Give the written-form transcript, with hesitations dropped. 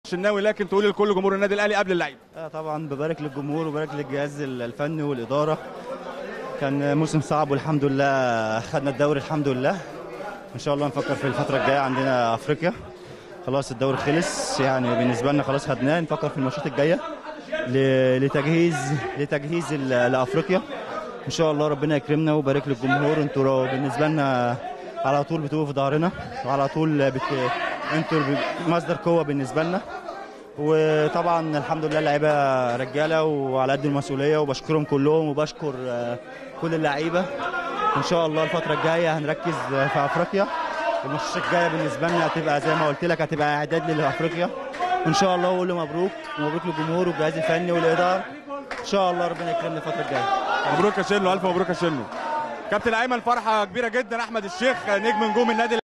الشناوي، لكن تقول لكل جمهور النادي الاهلي قبل اللعيبه. طبعا ببارك للجمهور وبارك للجهاز الفني والاداره. كان موسم صعب والحمد لله خدنا الدوري الحمد لله. ان شاء الله نفكر في الفتره الجايه، عندنا افريقيا خلاص، الدوري خلص يعني بالنسبه لنا خلاص خدناه. نفكر في الماتشات الجايه لتجهيز لافريقيا ان شاء الله. ربنا يكرمنا وبارك للجمهور. انتوا بالنسبه لنا على طول بتقفوا في ظهرنا، وعلى طول انتوا مصدر قوه بالنسبه لنا. وطبعا الحمد لله اللعيبه رجاله وعلى قد المسؤوليه، وبشكرهم كلهم وبشكر كل اللعيبه. ان شاء الله الفتره الجايه هنركز في افريقيا. الماتشات الجايه بالنسبه لنا هتبقى زي ما قلت لك، هتبقى اعداد لافريقيا ان شاء الله. واقول له مبروك ومبروك للجمهور والجهاز الفني والاداره. ان شاء الله ربنا يكرمنا الفتره الجايه. مبروك يا شنو، الف مبروك يا شنو. كابتن ايمن، فرحه كبيره جدا. احمد الشيخ نجم نجوم النادي